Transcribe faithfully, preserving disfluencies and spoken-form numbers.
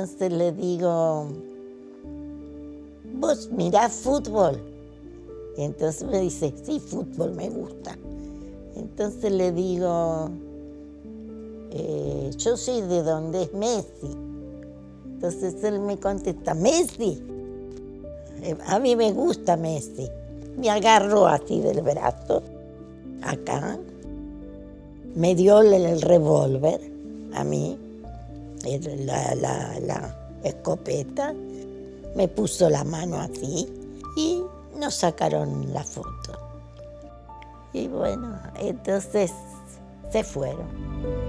entonces le digo, ¿vos mirás fútbol? Y entonces me dice, sí, fútbol me gusta. Entonces le digo, eh, yo soy de donde es Messi. Entonces él me contesta, ¿Messi? Eh, a mí me gusta Messi. Me agarró así del brazo, acá. Me dio el revólver a mí, la, la, la escopeta. Me puso la mano así y nos sacaron la foto. Y bueno, entonces se fueron.